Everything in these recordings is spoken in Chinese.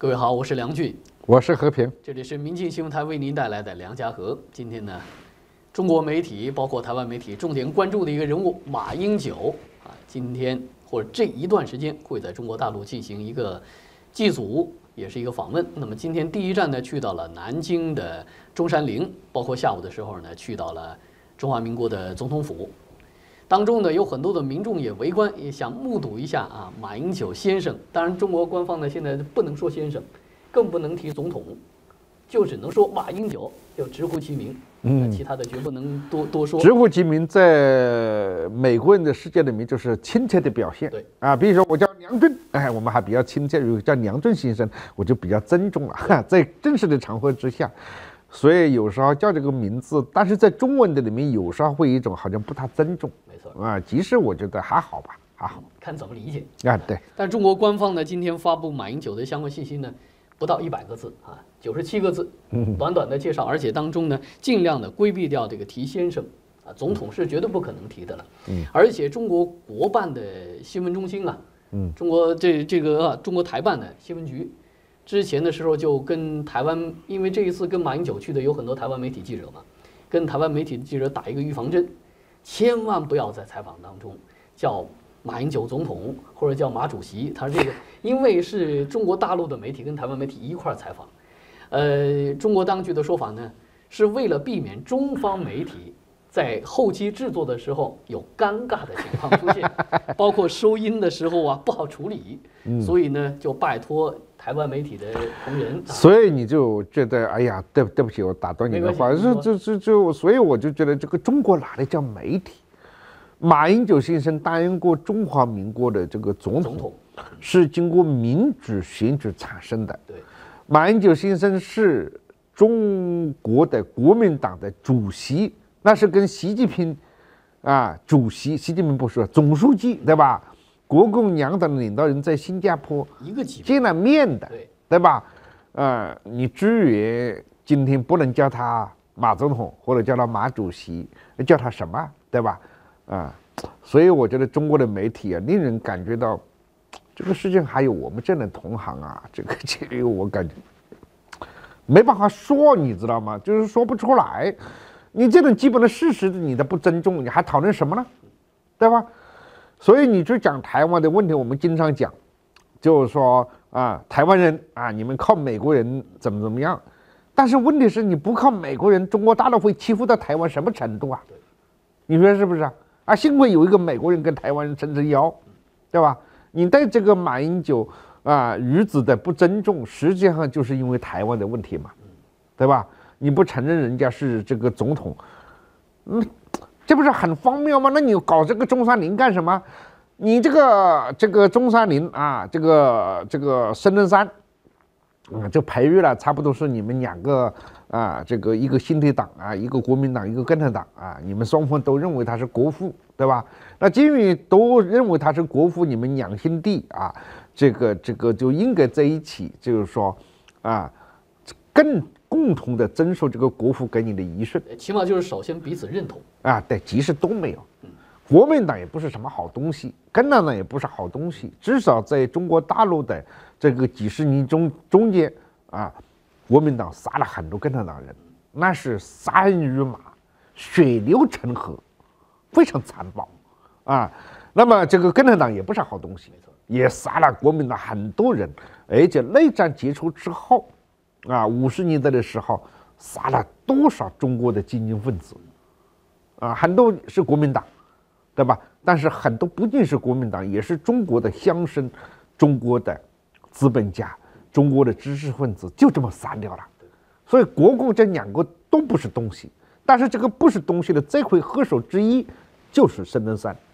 各位好，我是梁俊， 我是和平， 这里是民进新闻台为您带来的梁家河。今天呢，中国媒体包括台湾媒体重点关注的一个人物马英九啊，今天或者这一段时间会在中国大陆进行一个祭祖，也是一个访问。那么今天第一站呢，去到了南京的中山陵，包括下午的时候呢，去到了中华民国的总统府。当中呢，有很多的民众也围观，也想目睹一下啊，马英九先生。当然，中国官方呢现在不能说先生，更不能提总统，就只能说马英九，就直呼其名。其他的绝不能多说。 直呼其名，在美国人的世界里面就是亲切的表现。 对啊，比如说我叫梁俊，哎，我们还比较亲切；如果叫梁俊先生，我就比较尊重了。在正式的场合之下。所以有时候叫这个名字，但是在中文的里面有时候会有一种好像不太尊重， 没错啊。即使我觉得还好吧，还好， 看怎么理解啊。对。 但中国官方呢，今天发布马英九的相关信息呢，不到100个字啊，97个字，短短的介绍，而且当中呢，尽量的规避掉这个提先生啊，总统是绝对不可能提的了。而且中国国办的新闻中心啊，中国中国台办的新闻局。之前的时候就跟台湾，因为这一次跟马英九去的有很多台湾媒体记者嘛，跟台湾媒体记者打一个预防针，千万不要在采访当中叫马英九总统或者叫马主席，他这个因为是中国大陆的媒体跟台湾媒体一块采访，中国当局的说法呢，是为了避免中方媒体在后期制作的时候有尴尬的情况出现，包括收音的时候啊不好处理，所以呢就拜托台湾媒体的同仁。 所以你就觉得，哎呀，对不起，我打断你的话，所以我就觉得这个中国哪里叫媒体？马英九先生担任过中华民国的这个总统，是经过民主选举产生的。 对， 马英九先生是中国的国民党的主席。那是跟习近平，啊，主席习近平不说总书记对吧？国共两党的领导人在新加坡一个级别见了面的，对吧？你至于今天不能叫他马总统或者叫他马主席，叫他什么，对吧？所以我觉得中国的媒体啊，令人感觉到这个事情还有我们这样的同行啊，这个我感觉没办法说，你知道吗？就是说不出来。你这种基本的事实你的不尊重，你还讨论什么呢？对吧？所以你去讲台湾的问题，我们经常讲，就是说啊，台湾人啊，你们靠美国人怎么样？但是问题是你不靠美国人，中国大陆会欺负到台湾什么程度啊？你说是不是啊？幸亏有一个美国人跟台湾人撑着腰，对吧？你对这个马英九啊女子的不尊重，实际上就是因为台湾的问题嘛，对吧？你不承认人家是这个总统，这不是很荒谬吗？那你搞这个中山陵干什么？你这个中山陵啊，这个圣登山，就培育了差不多是你们两个啊，这个一个新退党啊，一个国民党，一个共产党啊，你们双方都认为他是国父，对吧？那基于都认为他是国父，你们两兄弟啊，这个就应该在一起，就是说啊，共同的遵守这个国父给你的遗训， 起码就是首先彼此认同啊。对，即使都没有，国民党也不是什么好东西，共产党也不是好东西，至少在中国大陆的这个几十年中间啊，国民党杀了很多共产党人，那是杀人如麻，血流成河，非常残暴啊。那么这个共产党也不是好东西，也杀了国民党很多人，而且内战结束之后。50年代的时候，杀了多少中国的精英分子，很多是国民党，对吧？但是很多不仅是国民党，也是中国的乡绅、中国的资本家、中国的知识分子，就这么杀掉了。所以国共这两个都不是东西，但是这个不是东西的罪魁祸首之一就是圣登山，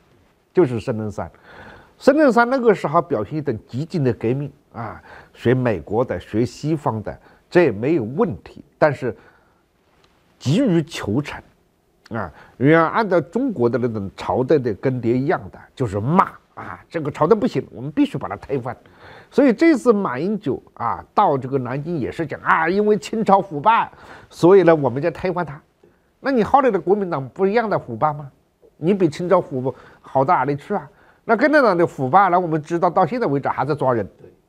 圣登山那个时候表现一种激进的革命啊，学美国的，学西方的。这也没有问题，但是急于求成啊，要按照中国的那种朝代的更迭一样的，就是骂啊，这个朝代不行，我们必须把它推翻。所以这次马英九啊到这个南京也是讲啊，因为清朝腐败，所以呢我们就推翻它。那你后来的国民党不一样的腐败吗？你比清朝腐好到哪里去啊？那共产党的腐败呢，我们知道到现在为止还在抓人，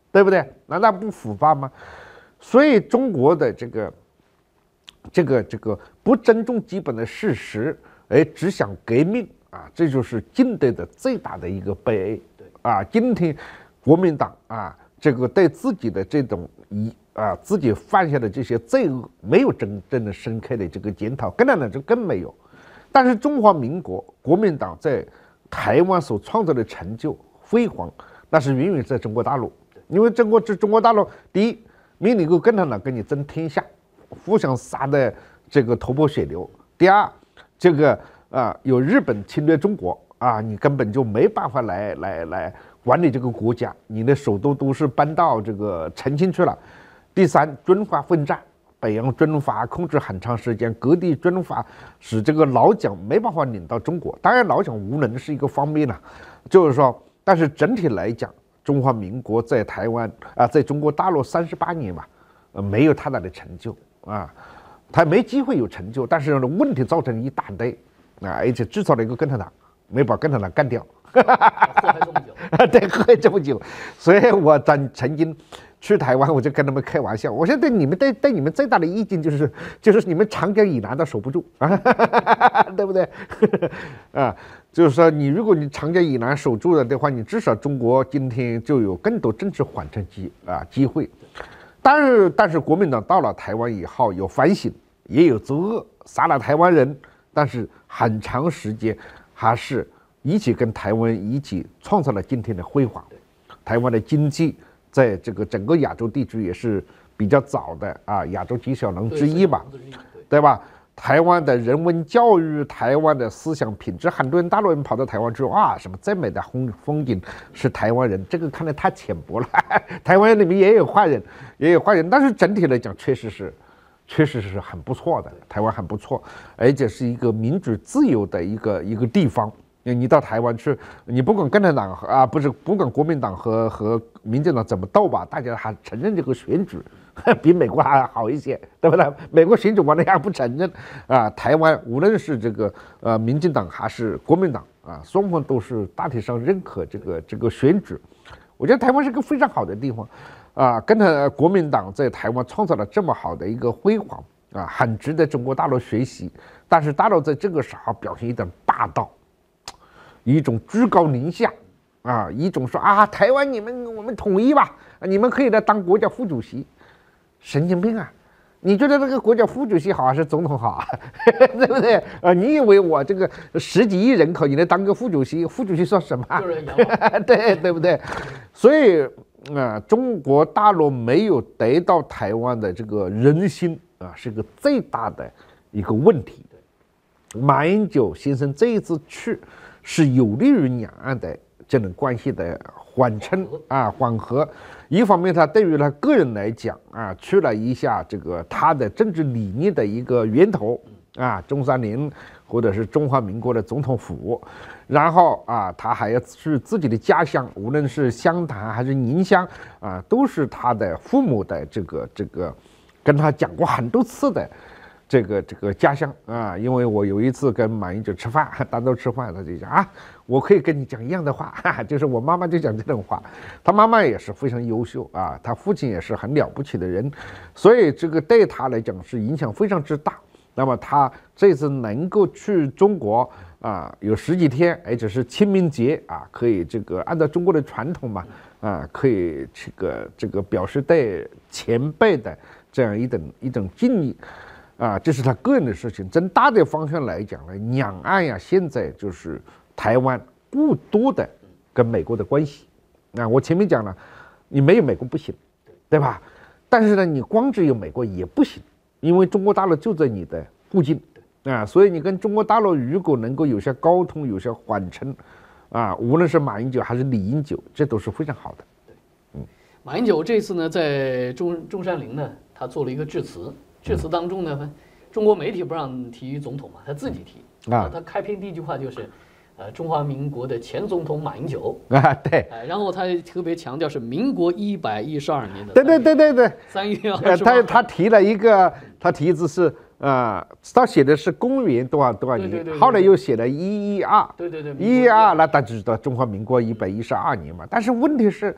对不对？难道不腐败吗？所以中国的这个不尊重基本的事实，只想革命啊，这就是近代的最大的一个悲哀啊！今天国民党啊，这个对自己的这种自己犯下的这些罪恶没有真正的深刻的这个检讨，更没有。但是中华民国国民党在台湾所创造的成就辉煌，那是远远在中国大陆。因为中国大陆，第一，没能够共产党跟你争天下，互相杀的这个头破血流；第二，这个有日本侵略中国啊，你根本就没办法来管理这个国家，你的首都是搬到这个重庆去了。第三，军阀混战，北洋军阀控制很长时间，各地军阀使这个老蒋没办法领到中国。当然，老蒋无能是一个方面了，就是说，但是整体来讲，中华民国在台湾在中国大陆38年嘛，没有太大的成就啊，他没机会有成就，但是问题造成一大堆而且制造了一个共产党，没把共产党干掉。 祸害这么久， 对，祸害这么久，所以我曾经去台湾，我就跟他们开玩笑，我说对你们最大的意见就是你们长江以南的守不住啊，对不对？就是说如果你长江以南守住了的话，你至少中国今天就有更多政治缓冲机会。但是国民党到了台湾以后有反省，也有作恶，杀了台湾人，但是很长时间还是一起跟台湾一起创造了今天的辉煌。台湾的经济在这个整个亚洲地区也是比较早的亚洲几小龙之一吧，对吧？台湾的人文教育，台湾的思想品质，很多人大陆人跑到台湾之后什么最美的风景是台湾人，这个看得太浅薄了。台湾里面也有坏人，但是整体来讲确实是很不错的，台湾很不错，而且是一个民主自由的一个地方。你到台湾去，你不管共产党不管国民党和民进党怎么斗吧，大家还承认这个选举比美国还好一些，对不对？美国选举完了还不承认台湾无论是这个民进党还是国民党双方都是大体上认可这个选举。我觉得台湾是个非常好的地方跟国民党在台湾创造了这么好的一个辉煌很值得中国大陆学习。但是大陆在这个时候表现一点霸道，一种居高临下一种说台湾我们统一吧，你们可以来当国家副主席，神经病啊！你觉得这个国家副主席好还是总统好对不对？你以为我这个10几亿人口，你来当个副主席，副主席算什么？对不对？所以中国大陆没有得到台湾的这个人心是个最大的一个问题。马英九先生这一次去，是有利于两岸的这种关系的缓和。一方面，他对于他个人来讲去了一下这个他的政治理念的一个源头中山陵或者是中华民国的总统府，然后他还要去自己的家乡，无论是湘潭还是宁乡都是他的父母的这个跟他讲过很多次的这个家乡因为我有一次跟马英九吃饭，单独吃饭，他就讲我可以跟你讲一样的话就是我妈妈就讲这种话，他妈妈也是非常优秀他父亲也是很了不起的人，所以这个对他来讲是影响非常之大。那么他这次能够去中国有10几天，而且是清明节可以这个按照中国的传统嘛可以这个表示对前辈的这样一种敬意这是他个人的事情。从大的方向来讲呢，两岸现在就是台湾过多的跟美国的关系我前面讲了，你没有美国不行，对吧？但是呢，你光只有美国也不行，因为中国大陆就在你的附近所以你跟中国大陆如果能够有些沟通，有些缓冲无论是马英九还是李英九，这都是非常好的。 马英九这次呢，在中山陵呢，他做了一个致辞。致辞当中呢，中国媒体不让提总统嘛，他自己提他开篇第一句话就是中华民国的前总统马英九对然后他特别强调是民国112年的对 3月28 他提了一个，他题字是他写的是公元多少年，后来又写了112，112那大家知道中华民国112年嘛。但是问题是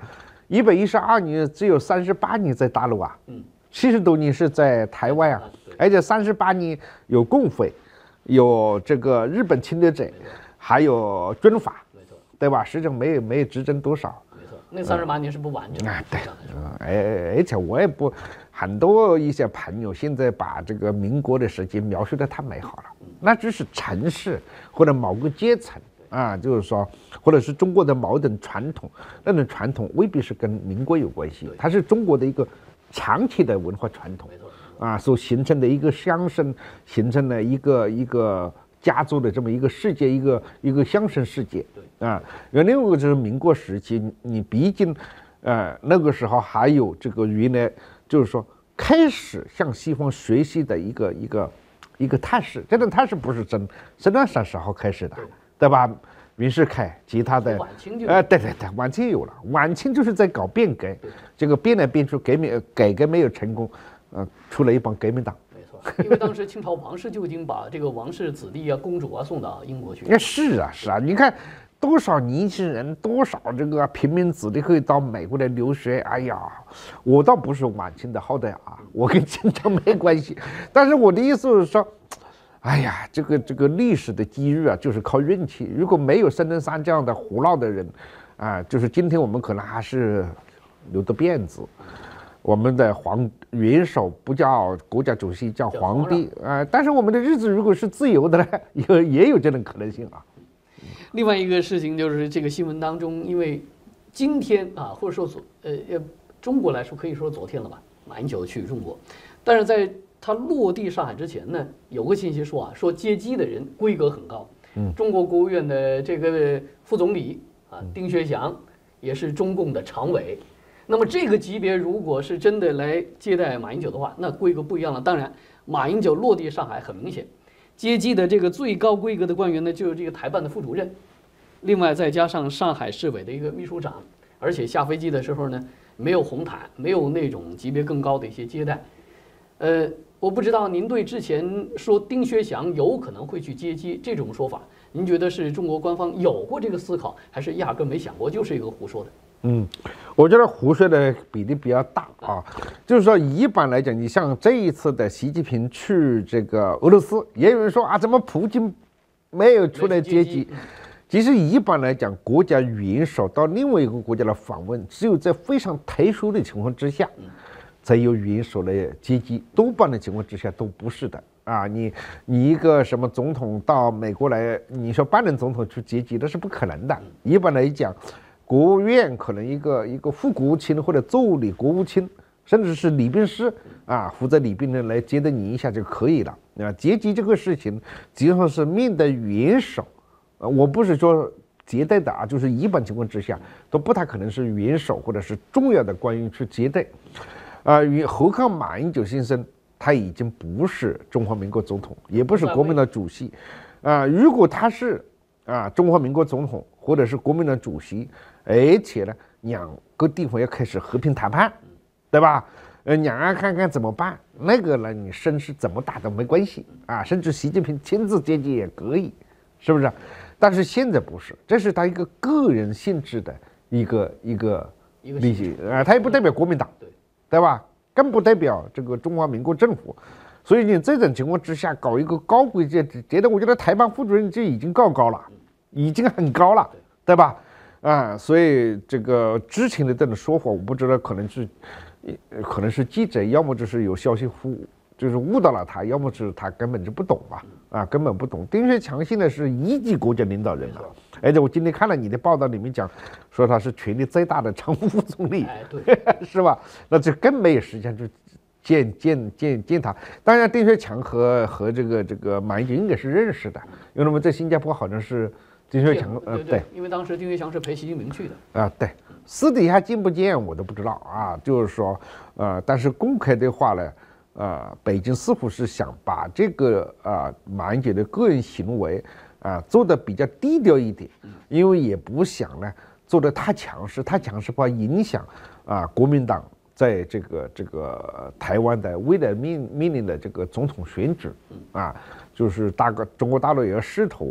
112年只有38年在大陆啊，70多年是在台湾啊，而且38年有共匪，有这个日本侵略者，还有军阀，对吧？实际上没有执政多少。 没错，那38年是不完整的。 对，而且我也不，很多一些朋友现在把这个民国的时期描述的太美好了，那只是城市或者某个阶层啊，就是说，或者是中国的某种传统，那种传统未必是跟民国有关系，它是中国的一个长期的文化传统啊，所形成的一个乡绅形成的一个家族的这么一个世界，一个乡绅世界啊。另外一个就是民国时期，你毕竟那个时候还有这个原来就是说开始向西方学习的一个态势，这种态势不是孙中山时候开始的，对吧？袁世凯其他的，对，晚清有了，晚清就是在搞变革，这个变来变去，改革没有成功，出了一帮革命党。 没错，因为当时清朝王室就已经把这个王室子弟啊、公主啊送到英国去。 是啊，你看多少年轻人，多少这个平民子弟可以到美国来留学。哎呀，我倒不是晚清的后代啊，我跟清朝没关系。但是我的意思是说，哎呀，这个历史的机遇啊，就是靠运气。如果没有孙中山这样的胡闹的人，啊，就是今天我们可能还是留着辫子。我们的元首不叫国家主席，叫皇帝啊。但是我们的日子如果是自由的呢，也有这种可能性啊。 另外一个事情就是这个新闻当中，因为今天啊，或者说中国来说可以说昨天了吧，马英九去中国，但是在他落地上海之前呢，有个信息说啊，说接机的人规格很高。中国国务院的这个副总理啊，丁薛祥也是中共的常委。那么这个级别如果是真的来接待马英九的话，那规格不一样了。当然，马英九落地上海很明显，接机的这个最高规格的官员呢，就是这个台办的副主任，另外再加上上海市委的一个秘书长，而且下飞机的时候呢，没有红毯，没有那种级别更高的一些接待。我不知道您对之前说丁薛祥有可能会去接机这种说法，您觉得是中国官方有过这个思考，还是压根没想过，就是一个胡说的？ 我觉得胡说的比例比较大啊。就是说，一般来讲，你像这一次的习近平去这个俄罗斯，也有人说啊，怎么普京没有出来接机？其实一般来讲，国家元首到另外一个国家的访问，只有在非常特殊的情况之下，才有元首来接机。多半的情况之下都不是的啊。你一个什么总统到美国来，你说拜登总统去接机，那是不可能的。一般来讲，国务院可能一个副国务卿或者助理国务卿，甚至是礼宾司啊，负责礼宾的来接待你一下就可以了啊。接机这个事情，实际上是面对元首，我不是说接待的啊，就是一般情况之下都不太可能是元首或者是重要的官员去接待何况马英九先生他已经不是中华民国总统，也不是国民党主席如果他是中华民国总统或者是国民党主席，而且呢，两个地方要开始和平谈判，对吧？两岸看看怎么办？那个呢，你声势怎么大都没关系啊，甚至习近平亲自接机也可以，是不是？但是现在不是，这是他一个个人性质的一个利益他也不代表国民党，对吧？更不代表这个中华民国政府。所以你这种情况之下搞一个高规接待，我觉得台办副主任这已经够高了，已经很高了，对吧？所以这个之前的这种说法，我不知道可能是记者，要么就是有消息就是误导了他，要么是他根本就不懂吧，根本不懂。丁薛祥现在是1级国家领导人了，而且我今天看了你的报道，里面讲说他是权力最大的常务副总理，是吧？那这更没有时间去见他。当然，丁薛祥和这个马英九应该是认识的，因为我们在新加坡好像是丁薛祥， 对，因为当时丁薛祥是陪习近平去的对，私底下见不见我都不知道就是说但是公开的话呢。北京似乎是想把这个马英九的个人行为做得比较低调一点，因为也不想呢做得太强势，怕影响国民党在这个台湾的未来面临的这个总统选举就是中国大陆也要试图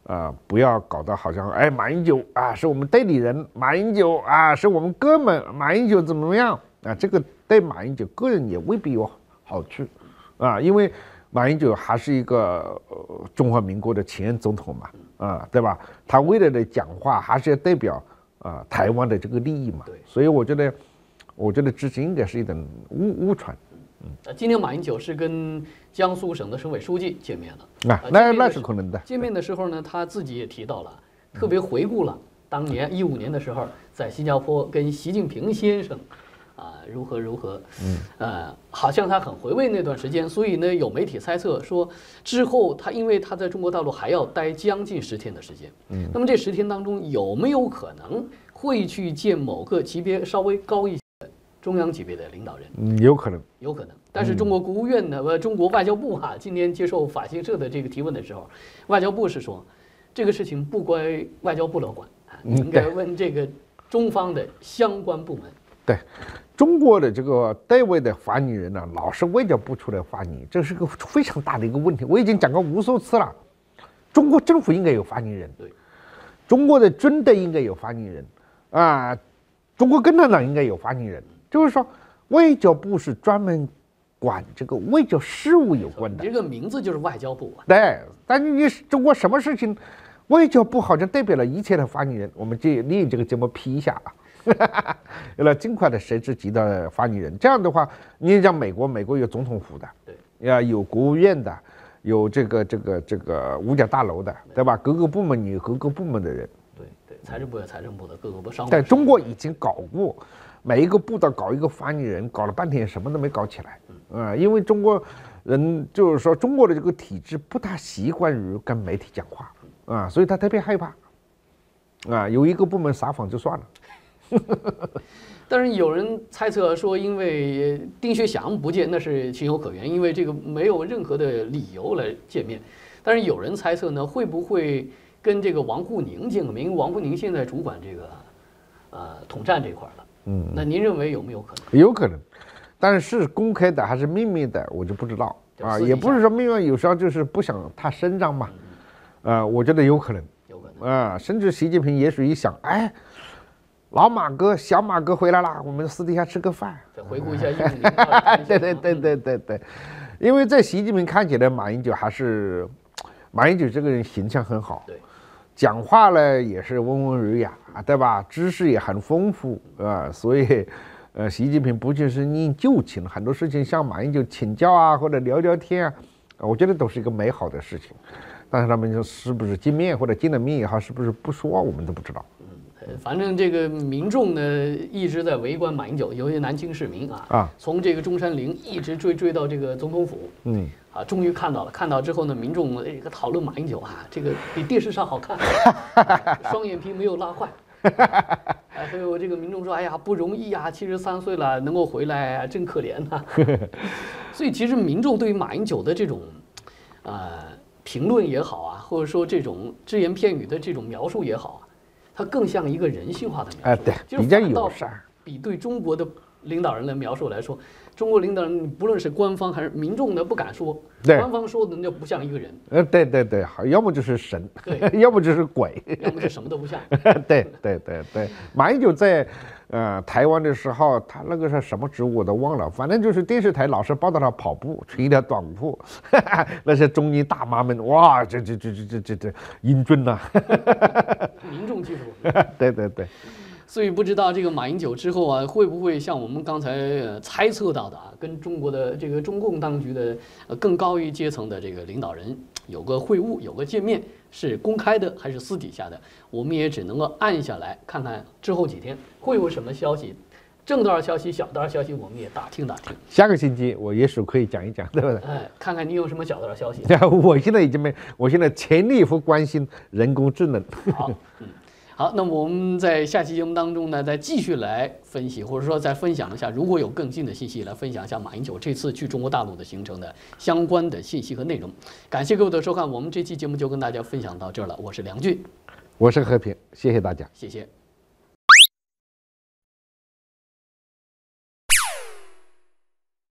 不要搞得好像哎马英九啊是我们代理人，马英九啊是我们哥们，马英九怎么样啊？这个对马英九个人也未必有好处啊，因为马英九还是一个中华民国的前任总统嘛，对吧？他未来的讲话还是要代表台湾的这个利益嘛，所以我觉得之前应该是一种误传。 今天马英九是跟江苏省的省委书记见面了那是可能的。 见面的时候呢，他自己也提到了，特别回顾了当年15年的时候，在新加坡跟习近平先生如何，好像他很回味那段时间，所以呢，有媒体猜测说，之后因为他在中国大陆还要待将近10天的时间，那么这10天当中有没有可能会去见某个级别稍微高一些的中央级别的领导人？ 有可能。 但是中国国务院呢，中国外交部今天接受法新社的这个提问的时候，外交部是说，这个事情不归外交部来管你应该问这个中方的相关部门。 对。中国的这个代位的发言人呢，老是外交部出来发言，这是个非常大的一个问题。我已经讲过无数次了，中国政府应该有发言人，中国的军队应该有发言人，中国共产党应该有发言人。就是说，外交部是专门管这个外交事务有关的。 这个名字就是外交部对，但是你中国什么事情，外交部好像代表了一切的发言人。我们利这个节目批一下要尽快的设置几的发言人。这样的话，你像美国有总统府的，有国务院的，有这个五角大楼的，对吧？各个部门有各个部门的人。 对，财政部有财政部的，各个部商务。 在中国已经搞过，每一个部都搞一个发言人，搞了半天什么都没搞起来。因为中国人就是说中国的这个体制不大习惯于跟媒体讲话所以他特别害怕有一个部门撒谎就算了。 但是有人猜测说，因为丁薛祥不见那是情有可原，因为这个没有任何的理由来见面。但是有人猜测呢，会不会跟这个王沪宁见个面？因为王沪宁现在主管这个统战这块了。那您认为有没有可能？ 有可能，但是公开的还是秘密的，我就不知道也不是说秘密，有时候就是不想他声张嘛。我觉得有可能甚至习近平也许一想，哎。老马哥、小马哥回来了，我们私底下吃个饭。 再回顾一下15年。 对，因为在习近平看起来，马英九这个人形象很好，讲话呢也是温文儒雅，对吧？知识也很丰富所以习近平不仅是念旧情，很多事情向马英九请教或者聊聊天我觉得都是一个美好的事情。但是他们就是不是见面或者见了面也好，是不是不说，我们都不知道。 反正这个民众呢一直在围观马英九，有些南京市民从这个中山陵一直追到这个总统府，终于看到了。看到之后呢，民众讨论马英九这个比电视上好看，双眼皮没有拉坏。还有这个民众说，哎呀不容易73岁了能够回来真可怜所以其实民众对于马英九的这种评论也好或者说这种只言片语的这种描述也好它更像一个人性化的描述， 对，比较友善。 比对中国的领导人的描述来说，中国领导人不论是官方还是民众的不敢说，官方说的那不像一个人。 对，要么就是神，要么就是鬼， 要么就什么都不像。 对，马英九在台湾的时候，他那个是什么职务我都忘了，反正就是电视台老是报道他跑步，穿一条短裤，那些中年大妈们，哇，这英俊呐！ 民众记住。 对。 所以不知道这个马英九之后会不会像我们刚才猜测到的跟中国的这个中共当局的更高一阶层的这个领导人有个会晤，有个见面，是公开的还是私底下的？我们也只能够按下来看看之后几天会有什么消息，正道消息、小道消息，我们也打听。 下个星期我也许可以讲一讲，对不对？ 看看你有什么小道消息。 我现在已经我现在全力不关心人工智能。 好，那么我们在下期节目当中呢，再继续来分析，或者说再分享一下，如果有更新的信息，来分享一下马英九这次去中国大陆的行程的相关的信息和内容。感谢各位的收看，我们这期节目就跟大家分享到这儿了。我是梁俊， 我是和平，谢谢大家， 谢谢。